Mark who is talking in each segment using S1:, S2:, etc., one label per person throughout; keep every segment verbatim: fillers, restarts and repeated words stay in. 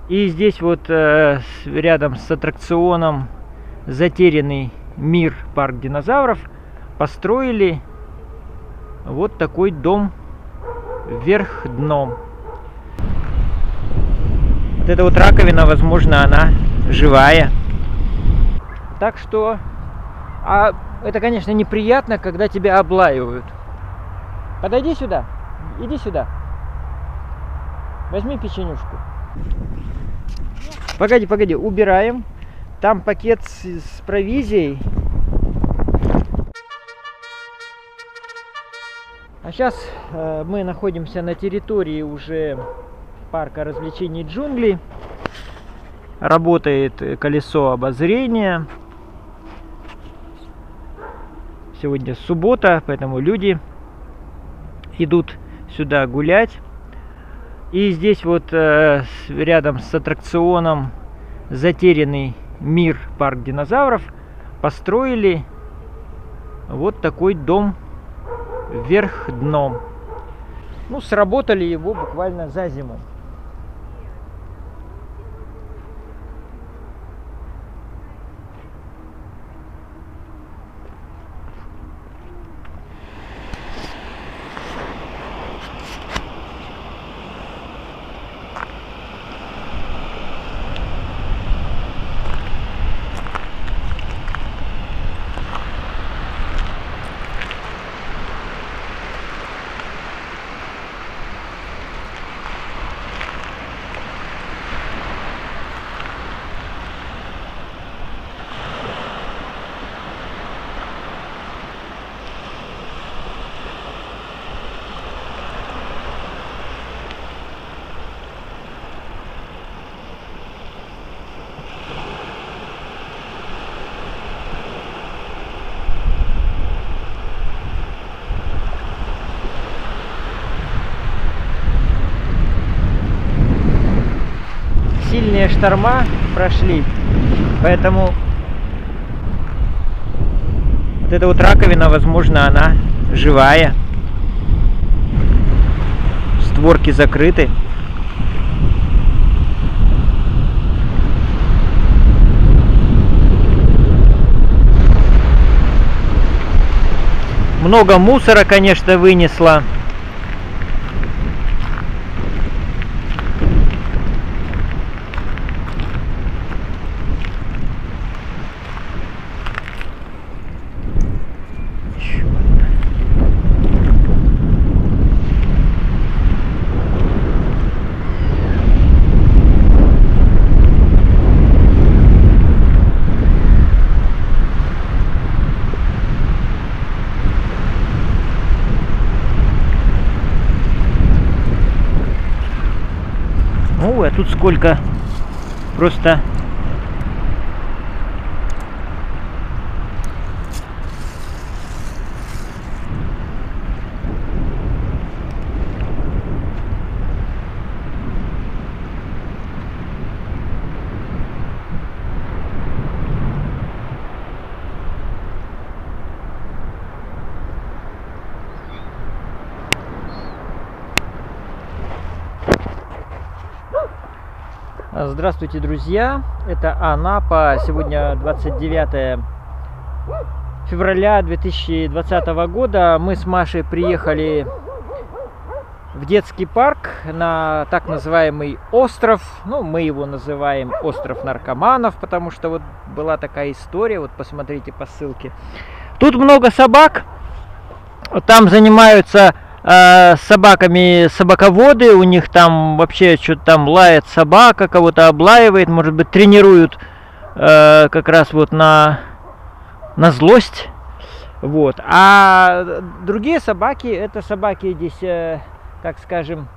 S1: И здесь вот э, рядом с аттракционом «Затерянный мир. Парк динозавров» построили вот такой дом вверх дном. Вот эта вот раковина, возможно, она живая. Так что, а это, конечно, неприятно, когда тебя облаивают. Подойди сюда, иди сюда. Возьми печенюшку. Погоди, погоди, убираем. Там пакет с, с провизией. А сейчас э, мы находимся на территории уже парка развлечений джунглей. Работает колесо обозрения. Сегодня суббота, поэтому люди идут сюда гулять. И здесь вот э, рядом с аттракционом «Затерянный мир. Парк динозавров» построили вот такой дом вверх дном. Ну, сработали его буквально за зиму. Сильные шторма прошли, поэтому вот эта вот раковина, возможно, она живая. Створки закрыты. Много мусора, конечно, вынесла. Ой, а тут сколько просто Здравствуйте, друзья! Это Анапа. Сегодня двадцать девятое февраля две тысячи двадцатого года. Мы с Машей приехали в детский парк на так называемый остров. Ну, мы его называем остров наркоманов, потому что вот была такая история. Вот посмотрите по ссылке. Тут много собак. Там занимаются с собаками собаководы, у них там вообще что-то там лает собака, кого-то облаивает, может быть, тренируют э, как раз вот на, на злость. Вот. А другие собаки, это собаки здесь, э, как скажем,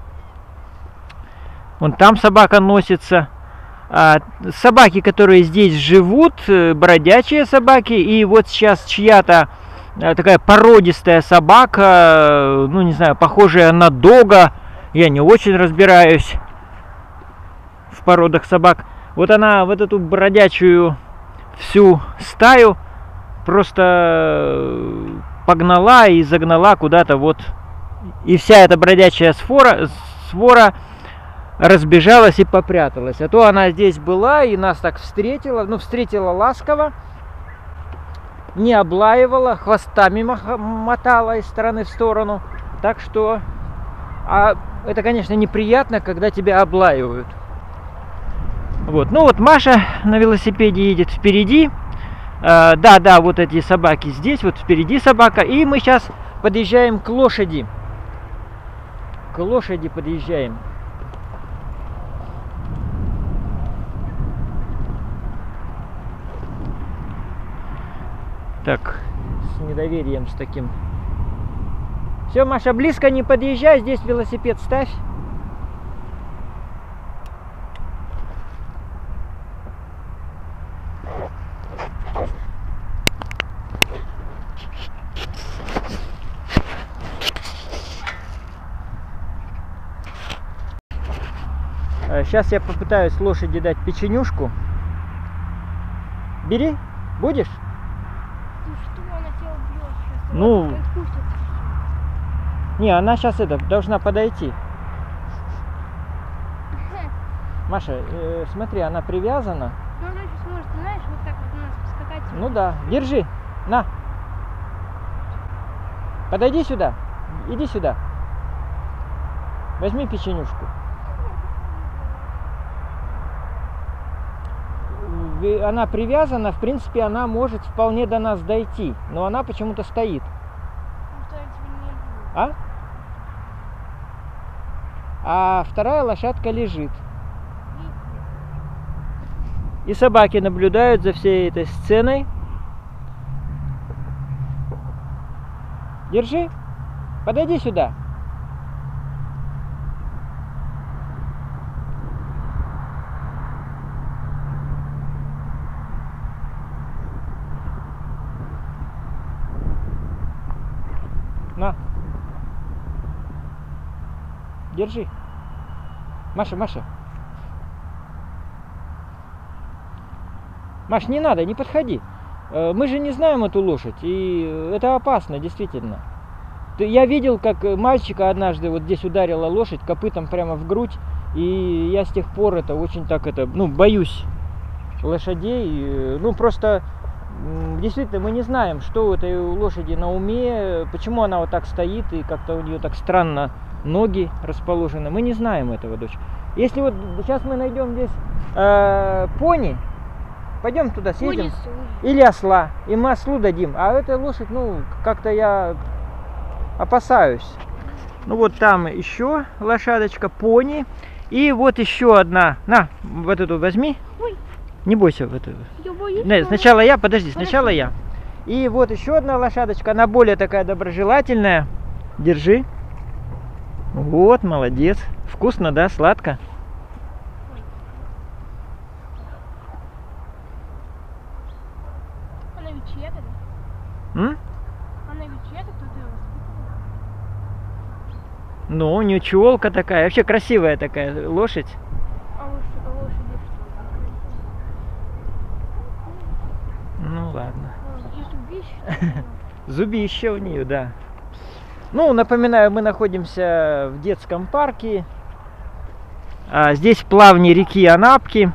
S1: вон там собака носится. А собаки, которые здесь живут, бродячие собаки, и вот сейчас чья-то такая породистая собака, ну не знаю, похожая на дога, я не очень разбираюсь в породах собак. Вот она вот эту бродячую всю стаю просто погнала и загнала куда-то вот. И вся эта бродячая свора, свора разбежалась и попряталась. А то она здесь была и нас так встретила, ну встретила ласково, не облаивала, хвостами мотала из стороны в сторону. Так что, а это, конечно, неприятно, когда тебя облаивают. Вот, ну вот Маша на велосипеде едет впереди. А, да, да, вот эти собаки здесь, вот впереди собака. И мы сейчас подъезжаем к лошади. К лошади подъезжаем. Так, с недоверием, с таким. Все, Маша, близко не подъезжай, здесь велосипед ставь. Сейчас я попытаюсь лошади дать печенюшку. Бери, будешь?
S2: Ну что, она тебя убьет сейчас?
S1: Ну,
S2: Она
S1: не, она сейчас это должна подойти. Маша, э, смотри, она привязана.
S2: Ну она сейчас может, знаешь, вот так вот у нас поскакать.
S1: Ну да, держи, на. Подойди сюда, иди сюда. Возьми печенюшку. Она привязана, в принципе, она может вполне до нас дойти, но она почему-то стоит. А? А вторая лошадка лежит. И собаки наблюдают за всей этой сценой. Держи, подойди сюда. На. Держи. Маша, Маша. Маш, не надо, не подходи. Мы же не знаем эту лошадь, и это опасно, действительно. Я видел, как мальчика однажды вот здесь ударила лошадь копытом прямо в грудь, и я с тех пор это очень так это, ну, боюсь лошадей. Ну, просто действительно мы не знаем, что у этой лошади на уме, почему она вот так стоит, и как-то у нее так странно ноги расположены. Мы не знаем этого, дочь. Если вот сейчас мы найдем здесь э, пони, пойдем туда съедем, или осла, и мы ослу дадим. А эта лошадь, ну, как-то я опасаюсь. Ну вот там еще лошадочка, пони. И вот еще одна. На, вот эту возьми. Ой. Не бойся. Вот эту. Я боюсь, Нет, сначала я, подожди, сначала Хорошо. я. И вот еще одна лошадочка, она более такая доброжелательная. Держи. Вот, молодец. Вкусно, да, сладко?
S2: Она ведь чья-то, да?
S1: М?
S2: Она ведь чья-то, кто-то ее воспитывал.
S1: Ну, нючелка такая. Вообще красивая такая лошадь.
S2: А лошадь, а лошадь что?
S1: Ну, ладно.
S2: И зубище.
S1: Зубище у нее, да. Ну, напоминаю, мы находимся в детском парке. А, здесь плавни реки Анапки.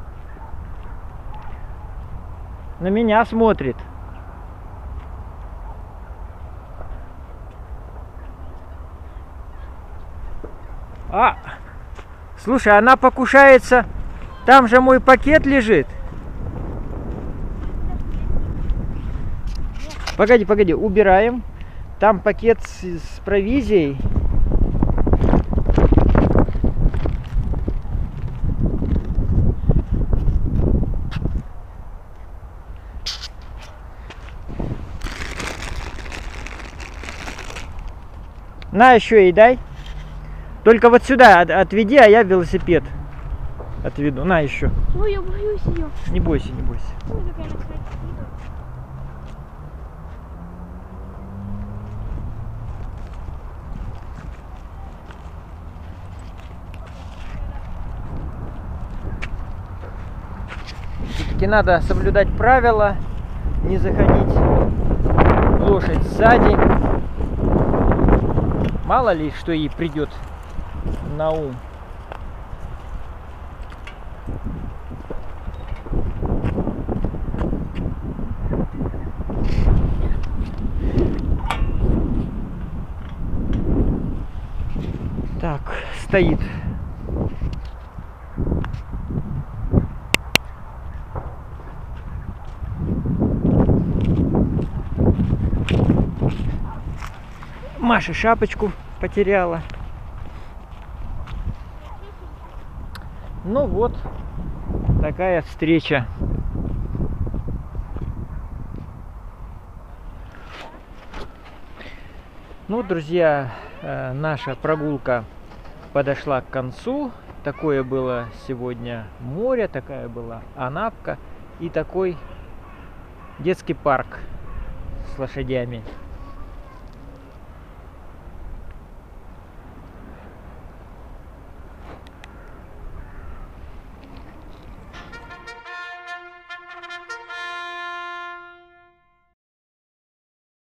S1: На меня смотрит. А, слушай, она покушается. Там же мой пакет лежит. Погоди, погоди, убираем. Там пакет с, с провизией. На, еще и дай. Только вот сюда отведи, а я велосипед отведу. На еще.
S2: Ой, я боюсь ее.
S1: Не бойся, не бойся.
S2: Ой, какая она красивая.
S1: Все-таки надо соблюдать правила, не заходить в лошадь сзади. Мало ли, что ей придет на ум. стоит. Маша шапочку потеряла. Ну вот, такая встреча. Ну, друзья, наша прогулка подошла к концу. Такое было сегодня море, такая была Анапка и такой детский парк с лошадями.